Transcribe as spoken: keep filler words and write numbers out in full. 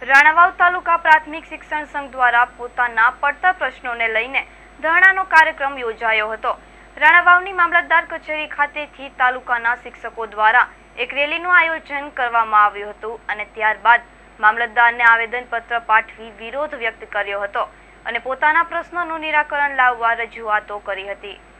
રાણાવાવ તાલુકા પ્રાથમિક શિક્ષણ સંઘ દ્વારા પોતાના પડતર પ્રશ્નોને લઈને ધરણાનો કાર્યક્રમ યોજાયો હતો। રાણાવાવની મામલતદાર કચેરી ખાતેથી તાલુકાના શિક્ષકો દ્વારા એક રેલીનું આયોજન કરવામાં આવ્યું હતું અને ત્યારબાદ મામલતદારને આવેદનપત્ર પાઠવી વિરોધ વ્યક્ત કર્યો હતો અને પોતાના પ્રશ્નોનું નિરાકરણ લાવવા રજૂઆતો કરી હતી।